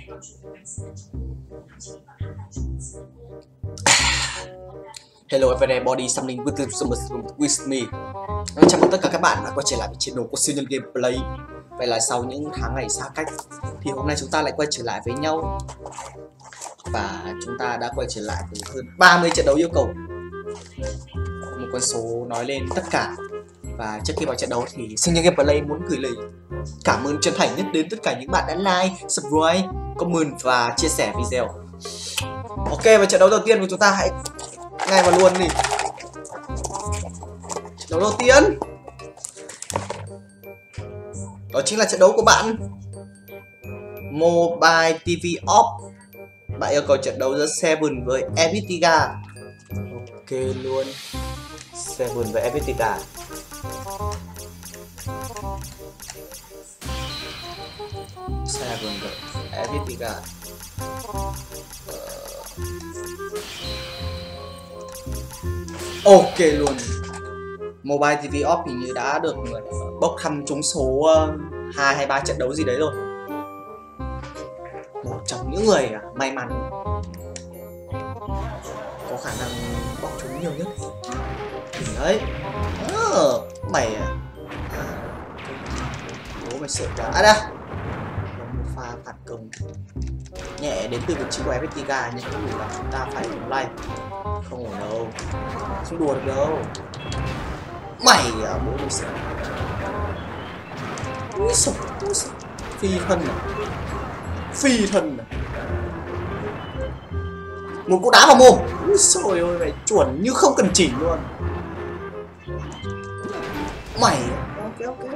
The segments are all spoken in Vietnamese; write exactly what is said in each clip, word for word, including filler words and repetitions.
Hello everybody, something with, with me. Chào mừng tất cả các bạn đã quay trở lại với channel của siêu nhân gameplay. Vậy là sau những tháng ngày xa cách thì hôm nay chúng ta lại quay trở lại với nhau. Và chúng ta đã quay trở lại với hơn ba mươi trận đấu yêu cầu. Một con số nói lên tất cả. Và trước khi vào trận đấu thì siêu nhân gameplay muốn gửi lời cảm ơn chân thành nhất đến tất cả những bạn đã like, subscribe, comment và chia sẻ video. Ok, và trận đấu đầu tiên của chúng ta hãy ngay vào luôn đi. Trận đấu đầu tiên đó chính là trận đấu của bạn Mobile ti vi Off. Bạn yêu cầu trận đấu giữa Seven với Evitiga. Ok luôn, Seven với Evitiga. Seven với Evitiga. Ok luôn. Mobile ti vi Off hình như đã được bốc thăm trúng số hai hay ba trận đấu gì đấy rồi. Một trong những người may mắn có khả năng bốc trúng nhiều nhất. Thì đấy. À, mày à. Bố mày sợ quá. À đây. Một pha phản công nhẹ đến từ vị trí của Evitiga, nhưng không đủ là chúng ta phải dùng like. Không ổn đâu, không đùa được đâu. Mày à, bố mày sợ. Úi xời, úi xời. Phi thân à? Phi thân à? Một cú đá vào mồm. Úi xời ơi, mày chuẩn như không cần chỉnh luôn. Mày à? Ok ok.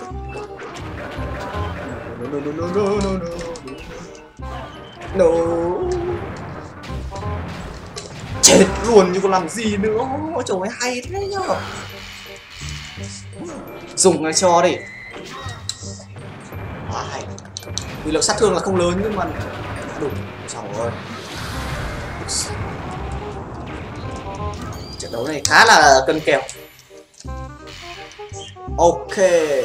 No no no no no no no. No. Chết luôn, như còn làm gì nữa. Ôi trời ơi, hay thế nhở. Dùng ngay cho đi. Quá hay. Vì lượng sát thương là không lớn nhưng mà đủ. Xong rồi. Trận đấu này khá là cân kèo. Ok.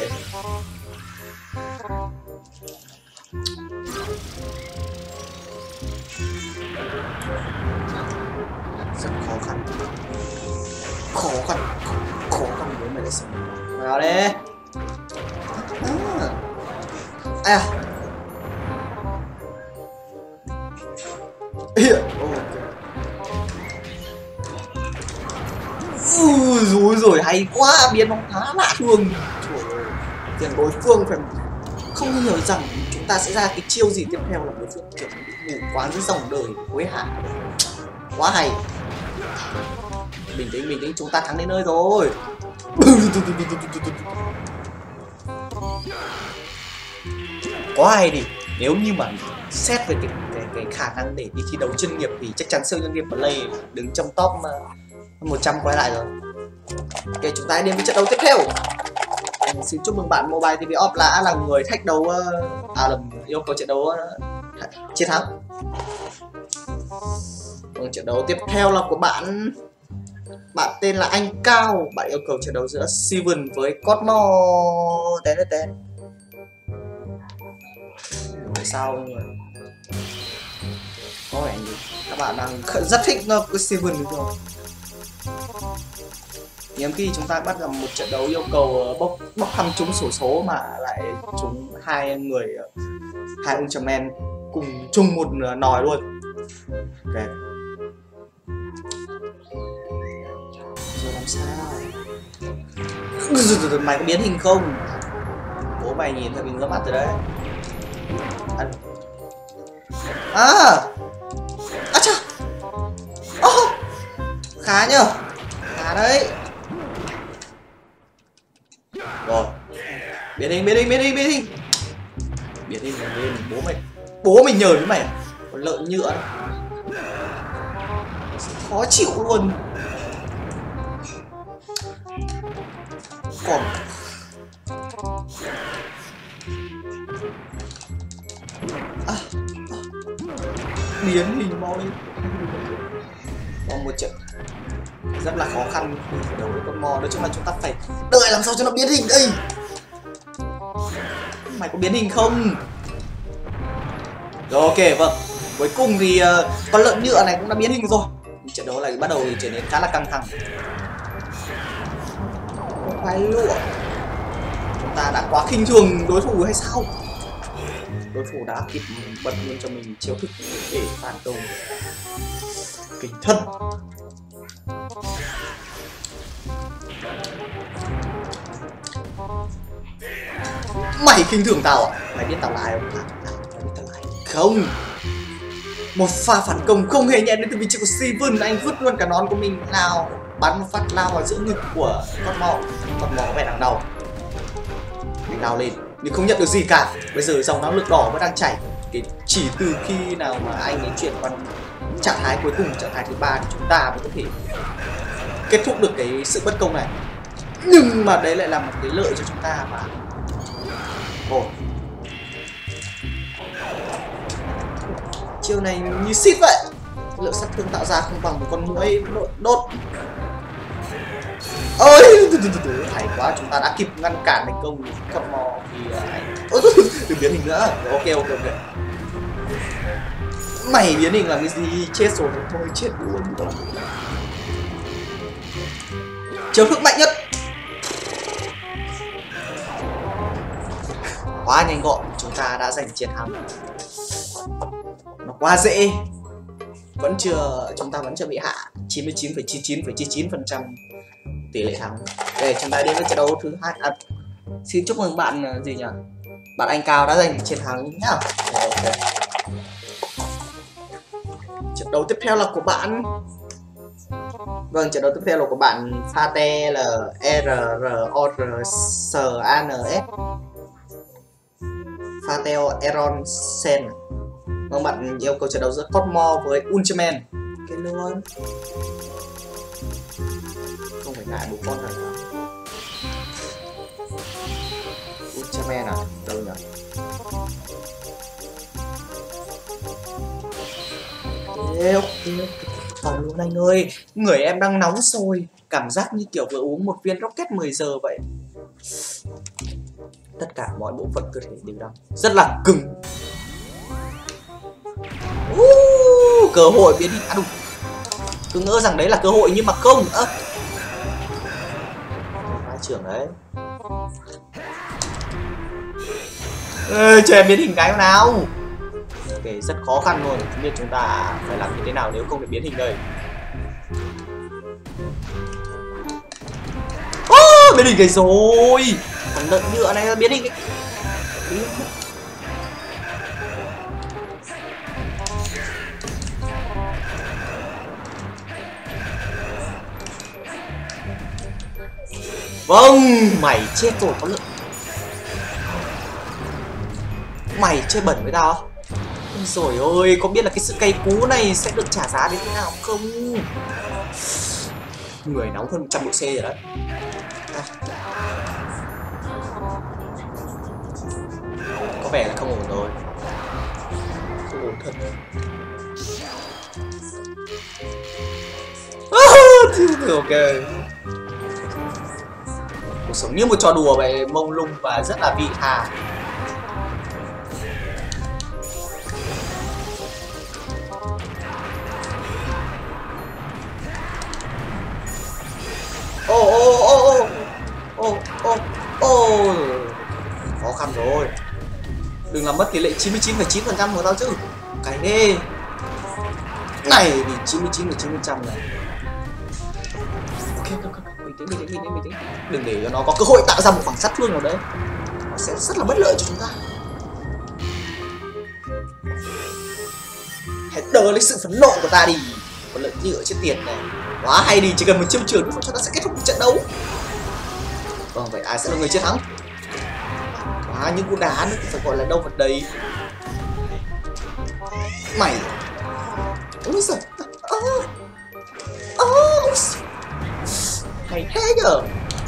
Rất khó khăn. Khó khăn. Khó khăn với mày lại xem. Vào đi. À. À. Ui dồi rồi, hay quá, biến bóng khá lạ thường. Tiền đối phương phải không ngờ rằng chúng ta sẽ ra cái chiêu gì tiếp theo là đối phương kiểu bị ngủ quán dưới dòng đời hối hả. Quá hay. Bình tĩnh, bình tĩnh, chúng ta thắng đến nơi rồi. Quá hay đi. Nếu như mà xét về cái, cái, cái khả năng để đi thi đấu chuyên nghiệp thì chắc chắn siêu nhân gameplay đứng trong top một trăm quay lại rồi. Ok, chúng ta hãy đến với trận đấu tiếp theo. Xin chúc mừng bạn Mobile ti vi Off đã là người thách đấu, à lầm, yêu cầu trận đấu chiến thắng. Vâng, trận đấu tiếp theo là của bạn Bạn tên là Anh Cao. Bạn yêu cầu trận đấu giữa Seven với Cosmo. Tên tên tên sao rồi? Có vẻ như các bạn đang rất thích cái Seven đúng không? Hiếm khi chúng ta bắt gặp một trận đấu yêu cầu bốc bốc thăm trúng sổ số mà lại trúng hai người, hai Ultraman cùng chung một nòi luôn. Ok. Rồi làm sao? Mày có biến hình không? Bố mày nhìn thấy mình ngỡ mặt rồi đấy. À, à chà. Oh, khá nhờ. Khá đấy. Rồi. Biến hình, biến hình, biến hình, biến hình. Biến hình lên, bố mày. Bố mày nhờn với mày à? Con lợn nhựa đấy. Khó chịu luôn. Còn à, à. Biến hình mau lên. Còn một trận rất là khó khăn để đấu với con mò. Nói chung là chúng ta phải đợi làm sao cho nó biến hình đây. Mày có biến hình không? Rồi ok, vâng. Cuối cùng thì uh, con lợn nhựa này cũng đã biến hình rồi. Trận đấu này bắt đầu trở nên khá là căng thẳng. Khoai lụa. Chúng ta đã quá khinh thường đối thủ hay sao? Đối thủ đã kịp bật luôn cho mình chiêu thức để phản công. Kinh thân. Mày khinh thường tao à? Mày biết tao là ai không? Mày biết tao là ai? Không. Một pha phản công không hề nhẹ đến từ vị trí của Steven. Anh vứt luôn cả nón của mình. Nào, bắn một phát lao vào giữa ngực của con mò. Con mò có vẻ đằng đầu. Mình lao lên nhưng không nhận được gì cả. Bây giờ dòng năng lượng đỏ vẫn đang chảy. Cái chỉ từ khi nào mà anh ấy chuyển qua trạng thái cuối cùng, trạng thái thứ ba thì chúng ta mới có thể kết thúc được cái sự bất công này. Nhưng mà đấy lại là một cái lợi cho chúng ta mà. Ồ. Chiêu này như xít vậy. Lượng sát thương tạo ra không bằng một con muỗi đốt. Ôi, hay quá, chúng ta đã kịp ngăn cản thành công con mò thì anh đừng biến hình nữa. Ok ok ok. Mày biến hình làm cái gì? Chết rồi thôi, chết luôn rồi. Chiêu thức mạnh nhất. Quá nhanh gọn, chúng ta đã giành chiến thắng. Nó quá dễ. Vẫn chưa, chúng ta vẫn chưa bị hạ. chín mươi chín phẩy chín chín phẩy chín chín phần trăm tỷ lệ thắng. Đây, chúng ta đến với trận đấu thứ hai. À, xin chúc mừng bạn gì nhỉ? Bạn Anh Cao đã giành chiến thắng nhá. Okay. Trận đấu tiếp theo là của bạn. Vâng, trận đấu tiếp theo là của bạn Fate là R R O R S A N S. Fateo Eron Sen. Vâng, bạn yêu cầu trận đấu giữa Cosmo với Ultraman. Cái luôn. Không phải ngại bố con thật hả? Ultraman à? Đâu nhỉ? Ok, còn luôn anh ơi. Người em đang nóng sôi. Cảm giác như kiểu vừa uống một viên rocket mười giờ vậy. Tất cả mọi bộ phận cơ thể đều đang rất là cứng. uh, Cơ hội biến đi. À đúng. Cứ ngỡ rằng đấy là cơ hội nhưng mà không. Ơ à. Hai trưởng đấy. Ê, cho em biến hình cái nào. Ok, rất khó khăn luôn. Không biết chúng ta phải làm như thế nào nếu không được biến hình đây. Oh, biến hình cái rồi. Con lợn nhựa này biến hình cái. Vâng, mày chết rồi con lợn. Mày chơi bẩn với tao. Rồi ơi, có biết là cái sự cay cú này sẽ được trả giá đến thế nào không? Người nóng hơn một trăm độ C rồi đấy. À. Có vẻ là không ổn rồi. Không ổn thật. À, ok. Cuộc sống như một trò đùa vậy, mông lung và rất là vị tha. Ô ô ô ô ô ô ô, khó khăn rồi. Đừng làm mất tỷ lệ chín mươi chín phẩy chín phần trăm của tao chứ. Cái đi này thì chín mươi chín phẩy chín phần trăm này. Ok ok ok, bình tĩnh bình tĩnh bình tĩnh bình tĩnh. Đừng để cho nó có cơ hội tạo ra một khoảng sát thương nào đấy. Nó sẽ rất là bất lợi cho chúng ta. Hãy đỡ lấy sự phẫn nộ của ta đi. Có lợi nhựa chết tiệt này. Quá hay đi, chỉ cần một chiêu trường nữa chúng ta sẽ kết thúc trận đấu. Vâng, vậy ai sẽ là người chiến thắng? Quá những cú đá nữa phải gọi là đâu vật đấy. Mày. Ôi giời. À. À. Hay thế nhở.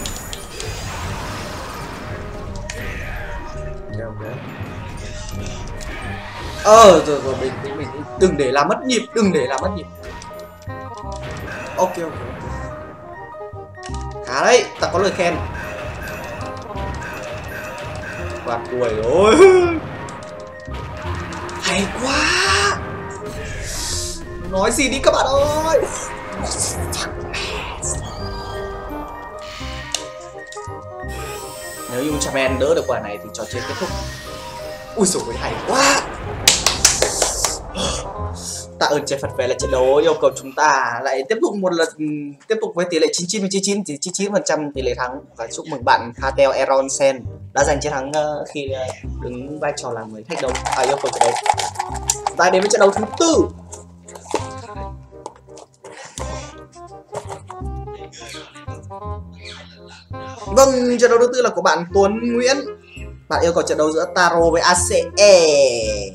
Ờ rồi rồi mình mình đừng để làm mất nhịp, đừng để làm mất nhịp. Ok ok. Khá đấy, ta có lời khen. Quạt tuổi rồi. Hay quá. Nói gì đi các bạn ơi. Nếu như Ultraman đỡ được quả này thì trò chơi kết thúc. Ui dồi hay quá. Tạ ơn trời Phật về là trận đấu yêu cầu chúng ta lại tiếp tục một lần tiếp tục với tỷ lệ chín mươi chín trên chín mươi chín thì chín mươi chín phần trăm tỷ lệ thắng, và chúc mừng bạn Katel Eronsen đã giành chiến thắng khi đứng vai trò là người thách đấu à yêu cầu trận đấu. Tại đến với trận đấu thứ tư. Vâng, trận đấu thứ tư là của bạn Tuấn Nguyễn. Bạn yêu cầu trận đấu giữa Taro với a xê e.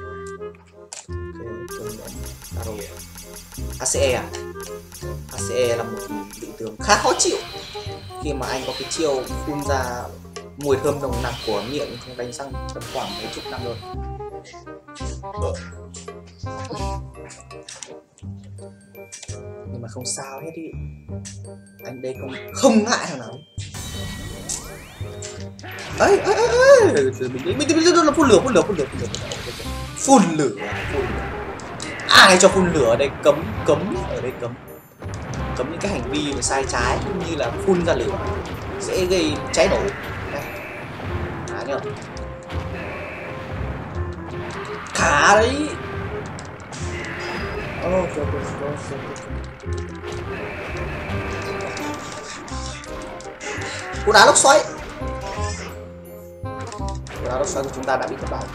a xê e à? a xê e là một vị tướng khá khó chịu khi mà anh có cái chiêu phun ra mùi thơm nồng nặc của miệng không đánh răng tầm khoảng mấy chục năm rồi. Nhưng mà không sao hết đi, anh đây không không ngại thằng nào. Ấy ấy ấy mình mình mình là phun lửa phun lửa phun lửa phun lửa phun lửa phun lửa. Ai cho phun lửa ở đây? Cấm cấm ở đây cấm cấm những cái hành vi mà sai trái cũng như là phun ra lửa sẽ gây cháy nổ. Khá nhờ khá đấy. Oh, cú đá lốc xoáy. Cú đá lốc xoáy của chúng ta đã bị thất bại.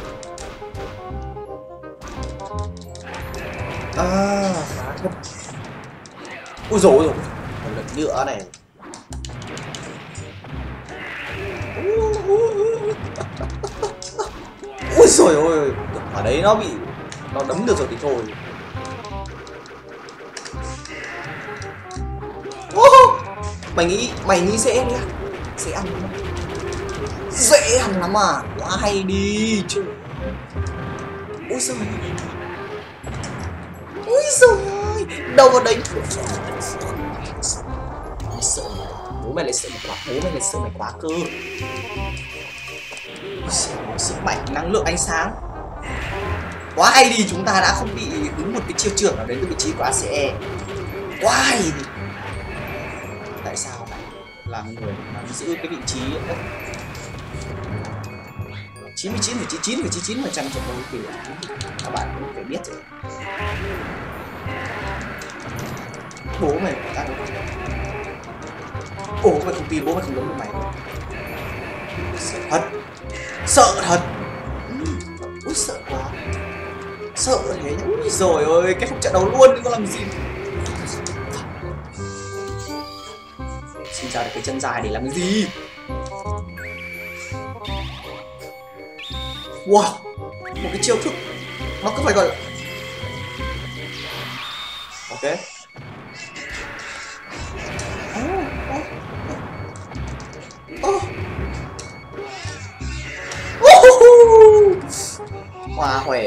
À, khá thật. Ui dồi ôi, một lần nữa này. Ui dồi ôi, ở đấy nó bị nó đấm được rồi thì thôi. Oh, mày nghĩ mày nghĩ dễ đi, dễ ăn lắm, dễ ăn lắm à, quá hay đi chứ. Ui giời, ui giời, đâu vào đấy. Sợ bố mày lại sợ mày quá, bố mày lại sợ mày quá cơ. Sức mạnh năng lượng ánh sáng quá hay đi, chúng ta đã không bị đúng một cái chiêu trưởng nào đến từ vị trí của a xê e. Quá hay đi. Tại sao lại làm người nắm giữ cái vị trí đó? chín mươi chín phẩy chín mươi chín phần trăm trận đấu thì các bạn cũng phải biết rồi. Bố mày ta đâu? Ồ, mày không tin bố mày không giống được mày. Sợ thật, sợ thật. Ui sợ quá, sợ thế nhá. Ui rồi ơi, cái trận đấu luôn chứ có làm gì. Xin ra được cái chân dài để làm cái gì? Wow, một cái chiêu thức nó cứ phải gọi là ok. Hoa hòe.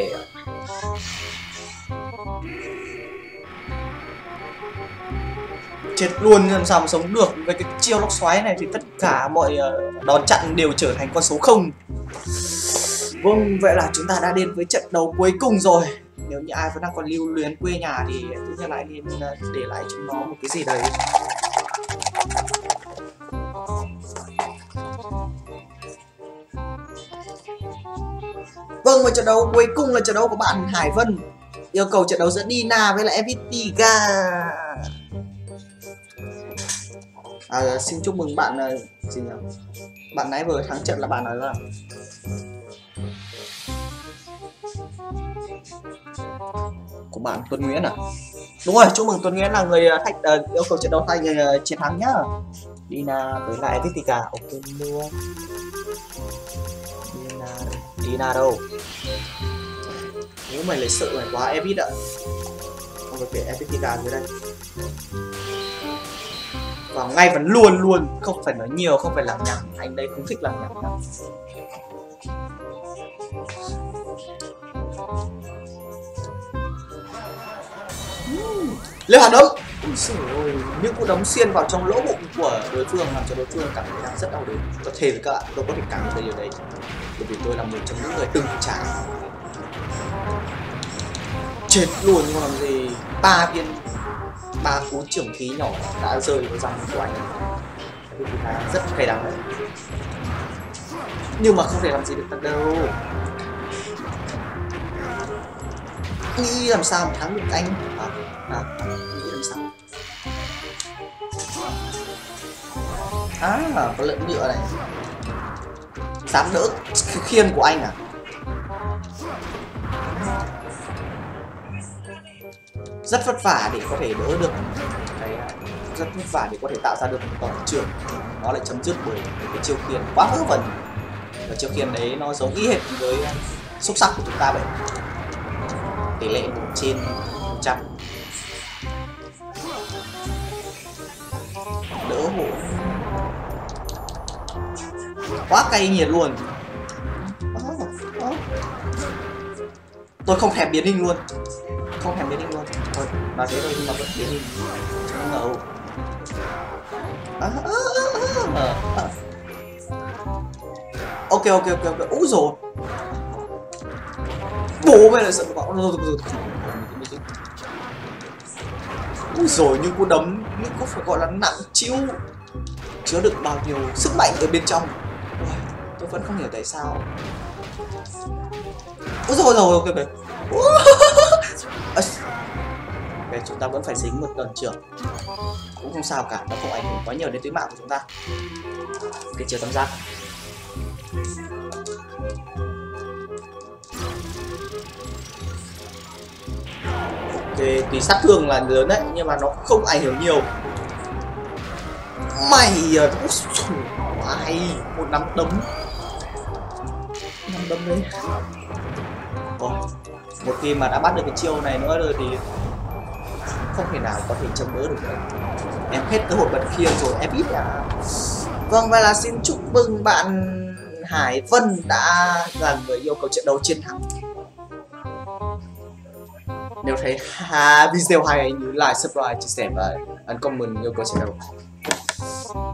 Chết luôn, làm sao mà sống được với cái chiêu lốc xoáy này thì tất cả mọi đòn chặn đều trở thành con số không. Vâng, vậy là chúng ta đã đến với trận đấu cuối cùng rồi. Nếu như ai vẫn đang còn lưu luyến quê nhà thì tốt nhất lại nên để lại cho nó một cái gì đấy. Vâng, và trận đấu cuối cùng là trận đấu của bạn Hải Vân. Yêu cầu trận đấu giữa Dina với lại Evitiga. À, xin chúc mừng bạn gì nhỉ? Bạn nãy vừa thắng trận là bạn nói là của bạn Tuấn Nguyễn à? Đúng rồi, chúc mừng Tuấn Nguyễn là người thách uh, yêu cầu trận đấu thay người uh, chiến thắng nhá. Dina với lại Evitiga, ok luôn. Dina, Dina đâu? Nếu mày lấy sợ mày quá Evit ạ. Không có thể Evitiga dưới đây. Vào ngay vẫn luôn luôn, không phải nói nhiều, không phải làm nhảm. Anh đây không thích làm nhảm đâu. Lê Hà đấm. Ôi, những cú đấm xuyên vào trong lỗ bụng của đối phương làm cho đối phương cảm thấy đang rất đau đớn. Có thể với các bạn, tôi có thể cảm thấy điều đấy bởi vì tôi là một trong những người từng trải chết luôn nhưng mà làm gì. Ba viên ba cú trưởng khí nhỏ đã rơi vào răng của anh. Cái thứ hai rất cay đắng đấy, nhưng mà không thể làm gì được ta đâu. Nghĩ làm sao mà thắng được anh à, à, nghĩ làm sao à, có lợn nhựa này, dám đỡ khiên của anh à. Rất vất vả để có thể đỡ được cái, rất vất vả để có thể tạo ra được một toàn trường, nó lại chấm dứt bởi cái chiêu khiên quá vớ vẩn. Và chiêu khiên đấy nó giống y hệt với xúc sắc của chúng ta vậy, tỷ lệ một trên một trăm. Đỡ hộ quá cay nghiệt luôn. Tôi không thèm biến hình luôn, không thèm biến hình luôn. Thôi nói thế thôi nhưng mà vẫn biến hình. No. À, à, à, à. Ok ok ok ok. Úi rồi. Bố mày lại sợ bạo rồi rồi. Úi rồi, nhưng cú đấm nhưng có phải gọi là nặng chiêu, chứa đựng bao nhiêu sức mạnh ở bên trong. Tôi vẫn không hiểu tại sao. Úi rồi rồi ok ok. Ok, chúng ta vẫn phải dính một đòn trưởng, cũng không sao cả, nó không ảnh hưởng quá nhiều đến tính mạng của chúng ta. Cái chiều tam giác. Ok, thì sát thương là lớn đấy nhưng mà nó không ảnh hưởng nhiều. Mày ai một nắm đấm, nắm đấm đấy. Ồ, một khi mà đã bắt được cái chiêu này nữa rồi thì không thể nào có thể chống đỡ được nữa. Em hết cơ hội bật khiên rồi em ít à. Vâng, và là xin chúc mừng bạn Hải Vân đã là người yêu cầu trận đấu chiến thắng. Nếu thấy ha, video hay nhớ like, subscribe, chia sẻ và ấn comment yêu cầu trận đấu.